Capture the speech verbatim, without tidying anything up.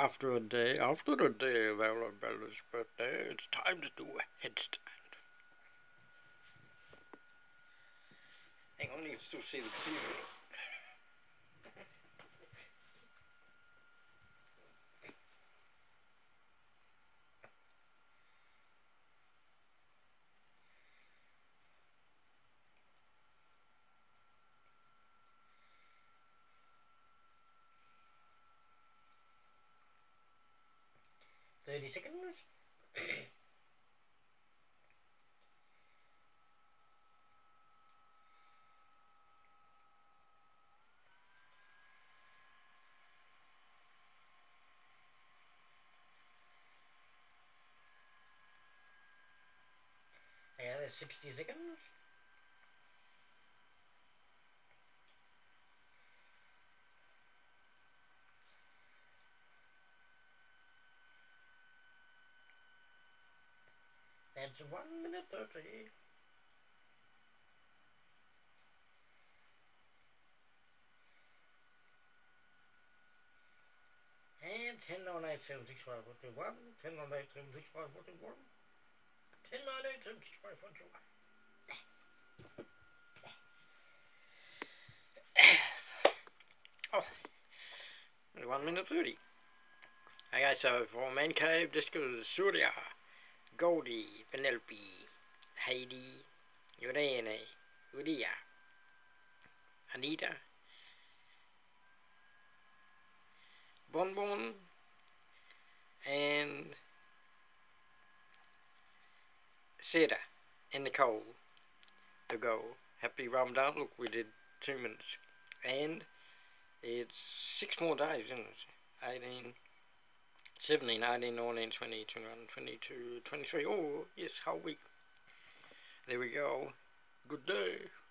after a day, after a day of Arabella's birthday, it's time to do a headstand. Hang on, you still see the computer. Thirty seconds. Yeah, that's sixty seconds. That's one minute thirty. And ten nine eight seven six five four two one. ten nine eight seven six five four two one. ten nine eight seven six five four two one. Oh, one minute thirty. Okay, so for Man Cave, this goes Surya, Goldie, Penelope, Heidi, Urene, Udia, Anita, Bonbon, and Sarah and Nicole to go. Happy Ramadan. Look, we did two minutes. And it's six more days, isn't it? eighteen, seventeen, eighteen, nineteen, twenty, twenty-one, twenty-two, twenty-three. Oh, yes, whole week. There we go. Good day.